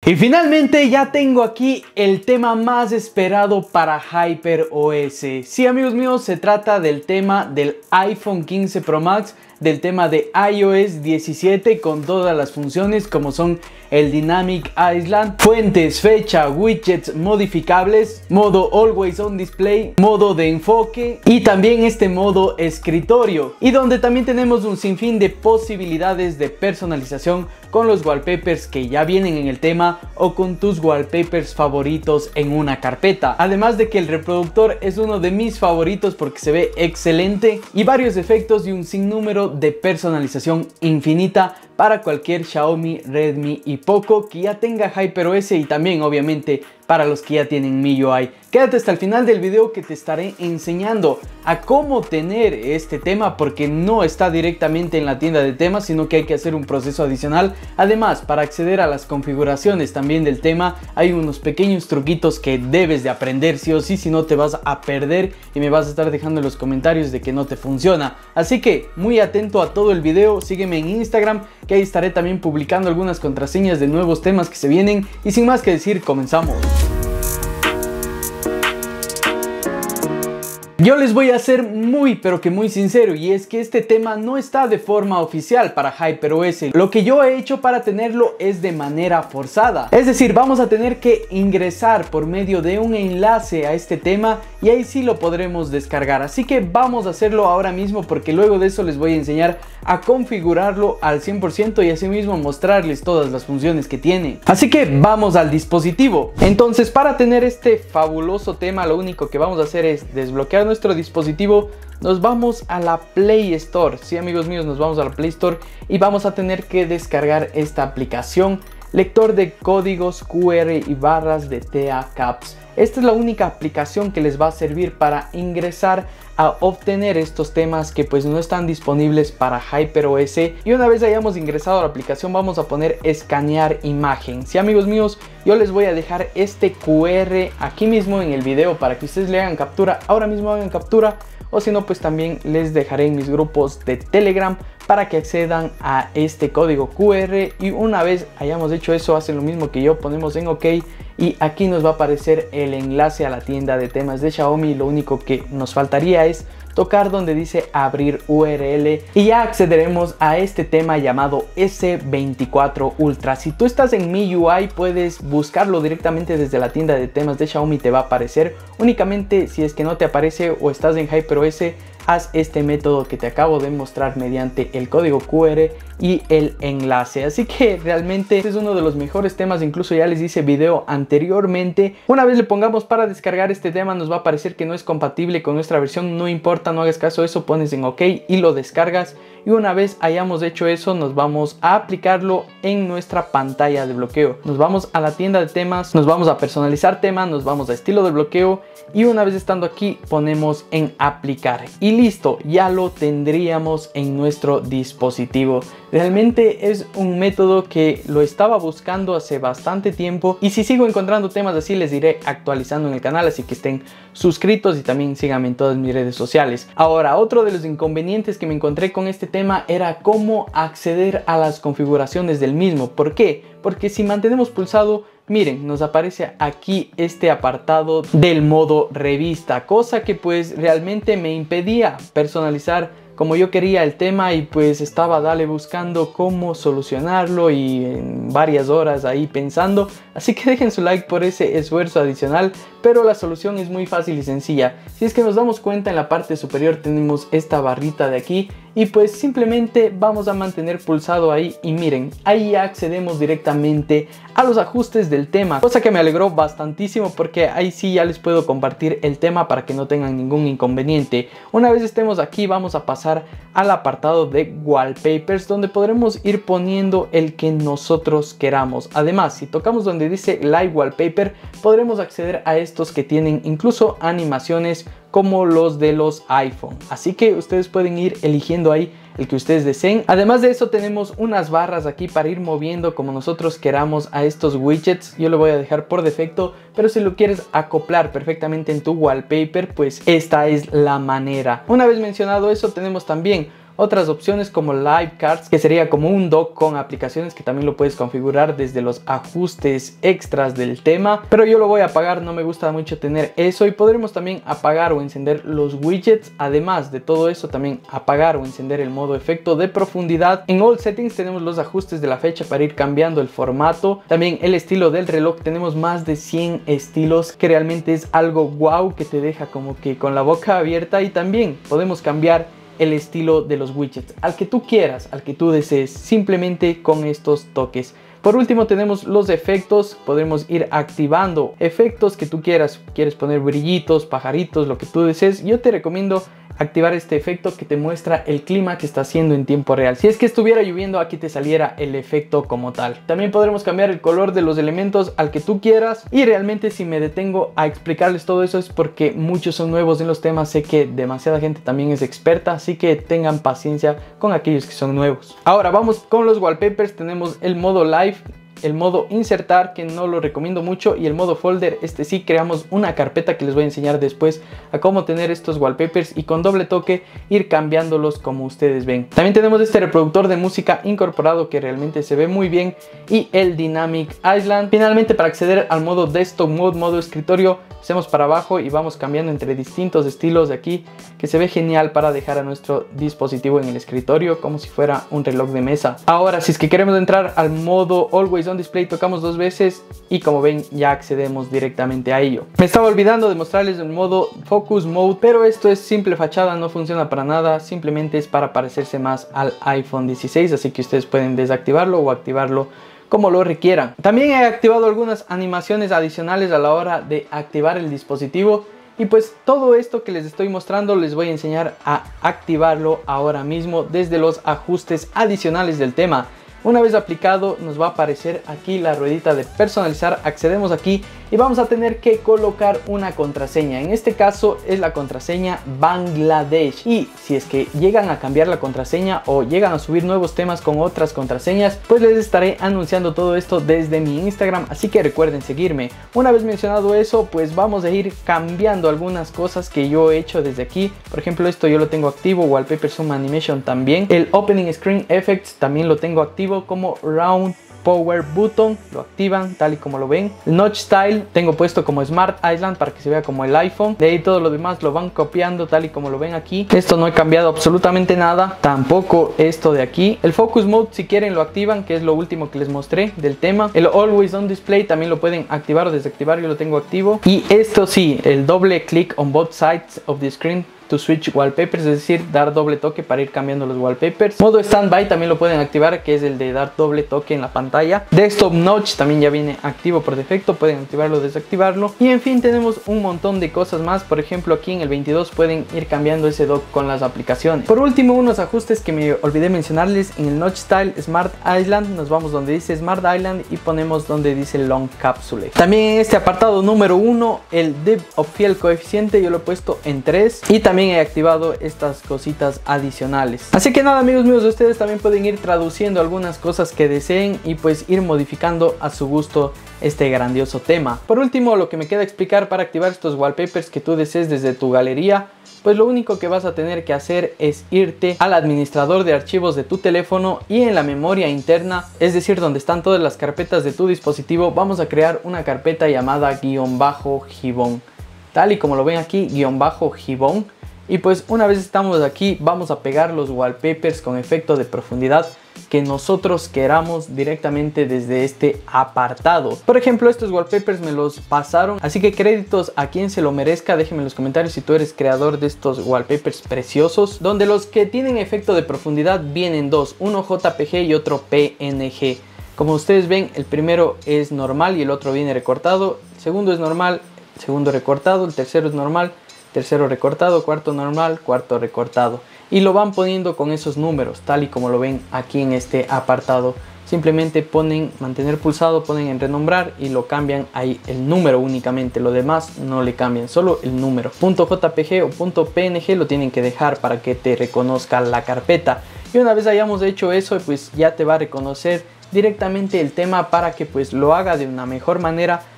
Y finalmente ya tengo aquí el tema más esperado para HyperOS. Sí, amigos míos, se trata del tema del iPhone 15 Pro Max, del tema de iOS 17 con todas las funciones como son el Dynamic Island, fuentes, fecha, widgets modificables, modo Always On Display, modo de enfoque y también este modo escritorio, y donde también tenemos un sinfín de posibilidades de personalización con los wallpapers que ya vienen en el tema o con tus wallpapers favoritos en una carpeta. Además de que el reproductor es uno de mis favoritos porque se ve excelente, y varios efectos y un sinnúmero de personalización infinita para cualquier Xiaomi, Redmi y Poco que ya tenga HyperOS, y también obviamente para los que ya tienen MIUI. Quédate hasta el final del video que te estaré enseñando a cómo tener este tema, porque no está directamente en la tienda de temas, sino que hay que hacer un proceso adicional. Además, para acceder a las configuraciones también del tema hay unos pequeños truquitos que debes de aprender sí o sí, si no te vas a perder y me vas a estar dejando en los comentarios de que no te funciona. Así que muy atento a todo el video, sígueme en Instagram que ahí estaré también publicando algunas contraseñas de nuevos temas que se vienen, y sin más que decir, comenzamos. Yo les voy a ser muy pero que muy sincero, y es que este tema no está de forma oficial para HyperOS. Lo que yo he hecho para tenerlo es de manera forzada, es decir, vamos a tener que ingresar por medio de un enlace a este tema y ahí sí lo podremos descargar. Así que vamos a hacerlo ahora mismo, porque luego de eso les voy a enseñar a configurarlo al 100% y asimismo mostrarles todas las funciones que tiene. Así que vamos al dispositivo. Entonces, para tener este fabuloso tema, lo único que vamos a hacer es desbloquear nuestro dispositivo. Nos vamos a la Play Store. Sí, amigos míos, nos vamos a la Play Store y vamos a tener que descargar esta aplicación, lector de códigos QR y barras de TA Caps. Esta es la única aplicación que les va a servir para ingresar a obtener estos temas que pues no están disponibles para HyperOS. Y una vez hayamos ingresado a la aplicación, vamos a poner escanear imagen. Sí, amigos míos, yo les voy a dejar este QR aquí mismo en el video para que ustedes le hagan captura. Ahora mismo hagan captura, o si no, pues también les dejaré en mis grupos de Telegram para que accedan a este código QR. Y una vez hayamos hecho eso, hacen lo mismo que yo, ponemos en OK y aquí nos va a aparecer el enlace a la tienda de temas de Xiaomi. Lo único que nos faltaría es tocar donde dice abrir URL y ya accederemos a este tema llamado S24 Ultra. Si tú estás en MIUI puedes buscarlo directamente desde la tienda de temas de Xiaomi, te va a aparecer. Únicamente si es que no te aparece o estás en HyperOS, haz este método que te acabo de mostrar mediante el código QR y el enlace. Así que realmente este es uno de los mejores temas, incluso ya les hice video anteriormente. Una vez le pongamos para descargar este tema, nos va a aparecer que no es compatible con nuestra versión. No importa, no hagas caso de eso, pones en OK y lo descargas. Y una vez hayamos hecho eso, nos vamos a aplicarlo en nuestra pantalla de bloqueo. Nos vamos a la tienda de temas, nos vamos a personalizar tema, nos vamos a estilo de bloqueo y una vez estando aquí ponemos en aplicar y listo, ya lo tendríamos en nuestro dispositivo. Realmente es un método que lo estaba buscando hace bastante tiempo, y si sigo encontrando temas así les iré actualizando en el canal, así que estén suscritos y también síganme en todas mis redes sociales. Ahora, otro de los inconvenientes que me encontré con este tema era cómo acceder a las configuraciones del mismo. ¿Por qué? Porque si mantenemos pulsado, miren, nos aparece aquí este apartado del modo revista, cosa que pues realmente me impedía personalizar como yo quería el tema, y pues estaba buscando cómo solucionarlo y en varias horas ahí pensando. Así que dejen su like por ese esfuerzo adicional, pero la solución es muy fácil y sencilla. Si es que nos damos cuenta, en la parte superior tenemos esta barrita de aquí y pues simplemente vamos a mantener pulsado ahí y miren, ahí accedemos directamente a los ajustes del tema, cosa que me alegró bastantísimo porque ahí sí ya les puedo compartir el tema para que no tengan ningún inconveniente. Una vez estemos aquí vamos a pasar al apartado de wallpapers, donde podremos ir poniendo el que nosotros queramos. Además, si tocamos donde dice Live Wallpaper, podremos acceder a estos que tienen incluso animaciones como los de los iPhone. Así que ustedes pueden ir eligiendo ahí el que ustedes deseen. Además de eso tenemos unas barras aquí para ir moviendo como nosotros queramos a estos widgets. Yo lo voy a dejar por defecto, pero si lo quieres acoplar perfectamente en tu wallpaper, pues esta es la manera. Una vez mencionado eso, tenemos también otras opciones como Live Cards, que sería como un dock con aplicaciones que también lo puedes configurar desde los ajustes extras del tema, pero yo lo voy a apagar, no me gusta mucho tener eso. Y podremos también apagar o encender los widgets. Además de todo eso, también apagar o encender el modo efecto de profundidad. En All Settings tenemos los ajustes de la fecha para ir cambiando el formato, también el estilo del reloj. Tenemos más de 100 estilos, que realmente es algo wow, que te deja como que con la boca abierta. Y también podemos cambiar el estilo de los widgets al que tú quieras, al que tú desees, simplemente con estos toques. Por último tenemos los efectos. Podremos ir activando efectos que tú quieras. Quieres poner brillitos, pajaritos, lo que tú desees. Yo te recomiendo activar este efecto que te muestra el clima que está haciendo en tiempo real. Si es que estuviera lloviendo, aquí te saliera el efecto como tal. También podremos cambiar el color de los elementos al que tú quieras. Y realmente, si me detengo a explicarles todo eso, es porque muchos son nuevos en los temas. Sé que demasiada gente también es experta, así que tengan paciencia con aquellos que son nuevos. Ahora vamos con los wallpapers. Tenemos el modo live, el modo insertar, que no lo recomiendo mucho, y el modo folder. Este sí, creamos una carpeta que les voy a enseñar después a cómo tener estos wallpapers y con doble toque ir cambiándolos como ustedes ven. También tenemos este reproductor de música incorporado que realmente se ve muy bien, y el Dynamic Island. Finalmente, para acceder al modo desktop mode, modo escritorio, hacemos para abajo y vamos cambiando entre distintos estilos de aquí, que se ve genial para dejar a nuestro dispositivo en el escritorio como si fuera un reloj de mesa. Ahora, si es que queremos entrar al modo Always On Display, tocamos 2 veces y como ven ya accedemos directamente a ello. Me estaba olvidando de mostrarles el modo Focus Mode, pero esto es simple fachada, no funciona para nada, simplemente es para parecerse más al iPhone 16, así que ustedes pueden desactivarlo o activarlo como lo requieran. También he activado algunas animaciones adicionales a la hora de activar el dispositivo, y pues todo esto que les estoy mostrando les voy a enseñar a activarlo ahora mismo desde los ajustes adicionales del tema. Una vez aplicado, nos va a aparecer aquí la ruedita de personalizar. Accedemos aquí y vamos a tener que colocar una contraseña. En este caso es la contraseña Bangladesh. Y si es que llegan a cambiar la contraseña o llegan a subir nuevos temas con otras contraseñas, pues les estaré anunciando todo esto desde mi Instagram. Así que recuerden seguirme. Una vez mencionado eso, pues vamos a ir cambiando algunas cosas que yo he hecho desde aquí. Por ejemplo, esto yo lo tengo activo. Wallpaper Zoom Animation también. El Opening Screen Effects también lo tengo activo, como Round Power Button, lo activan tal y como lo ven. El Notch Style tengo puesto como Smart Island para que se vea como el iPhone. De ahí todo lo demás lo van copiando tal y como lo ven aquí. Esto no he cambiado absolutamente nada, tampoco esto de aquí. El Focus Mode, si quieren, lo activan, que es lo último que les mostré del tema. El Always On Display también lo pueden activar o desactivar, yo lo tengo activo. Y esto sí, el doble click on both sides of the screen to switch wallpapers, es decir, dar doble toque para ir cambiando los wallpapers. Modo standby también lo pueden activar, que es el de dar doble toque en la pantalla. Desktop Notch también ya viene activo por defecto, pueden activarlo o desactivarlo. Y en fin, tenemos un montón de cosas más. Por ejemplo, aquí en el 22 pueden ir cambiando ese dock con las aplicaciones. Por último, unos ajustes que me olvidé mencionarles. En el Notch Style Smart Island nos vamos donde dice Smart Island y ponemos donde dice Long Capsule. También en este apartado número 1, el Depth of Field Coeficiente yo lo he puesto en 3, y también he activado estas cositas adicionales. Así que nada, amigos míos, ustedes también pueden ir traduciendo algunas cosas que deseen y pues ir modificando a su gusto este grandioso tema. Por último, lo que me queda explicar para activar estos wallpapers que tú desees desde tu galería, pues lo único que vas a tener que hacer es irte al administrador de archivos de tu teléfono y en la memoria interna, es decir, donde están todas las carpetas de tu dispositivo, vamos a crear una carpeta llamada _Gibbon, tal y como lo ven aquí, _Gibbon. Y pues una vez estamos aquí, vamos a pegar los wallpapers con efecto de profundidad que nosotros queramos directamente desde este apartado. Por ejemplo, estos wallpapers me los pasaron, así que créditos a quien se lo merezca. Déjenme en los comentarios si tú eres creador de estos wallpapers preciosos, donde los que tienen efecto de profundidad vienen dos, uno JPG y otro PNG. Como ustedes ven, el primero es normal y el otro viene recortado, el segundo es normal, el segundo recortado, el tercero es normal, tercero recortado, cuarto normal, cuarto recortado, y lo van poniendo con esos números tal y como lo ven aquí en este apartado. Simplemente ponen mantener pulsado, ponen en renombrar y lo cambian ahí el número únicamente, lo demás no le cambian, solo el número. .jpg o .png lo tienen que dejar para que te reconozca la carpeta, y una vez hayamos hecho eso, pues ya te va a reconocer directamente el tema para que pues lo haga de una mejor manera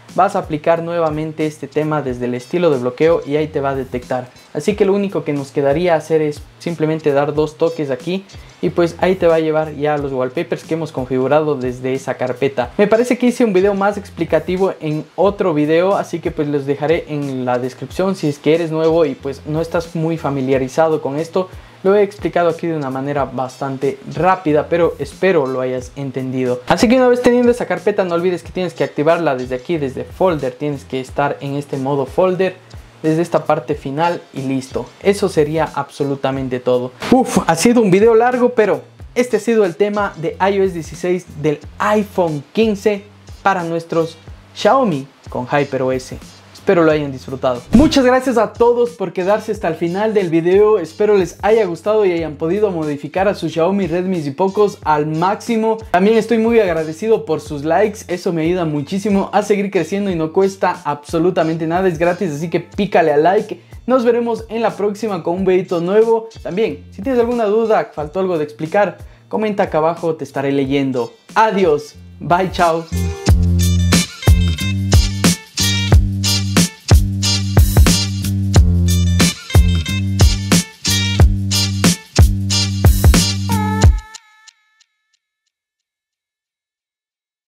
vas a aplicar nuevamente este tema desde el estilo de bloqueo y ahí te va a detectar. Así que lo único que nos quedaría hacer es simplemente dar 2 toques aquí y pues ahí te va a llevar ya los wallpapers que hemos configurado desde esa carpeta. Me parece que hice un video más explicativo en otro video, así que pues los dejaré en la descripción si es que eres nuevo y pues no estás muy familiarizado con esto. Lo he explicado aquí de una manera bastante rápida, pero espero lo hayas entendido. Así que una vez teniendo esa carpeta, no olvides que tienes que activarla desde aquí, desde folder. Tienes que estar en este modo folder, desde esta parte final y listo. Eso sería absolutamente todo. Ha sido un video largo, pero este ha sido el tema de iOS 16 del iPhone 15 para nuestros Xiaomi con HyperOS. Espero lo hayan disfrutado. Muchas gracias a todos por quedarse hasta el final del video. Espero les haya gustado y hayan podido modificar a sus Xiaomi Redmi y Pocos al máximo. También estoy muy agradecido por sus likes. Eso me ayuda muchísimo a seguir creciendo y no cuesta absolutamente nada. Es gratis, así que pícale al like. Nos veremos en la próxima con un videito nuevo. También, si tienes alguna duda, faltó algo de explicar, comenta acá abajo, te estaré leyendo. Adiós. Bye, chao.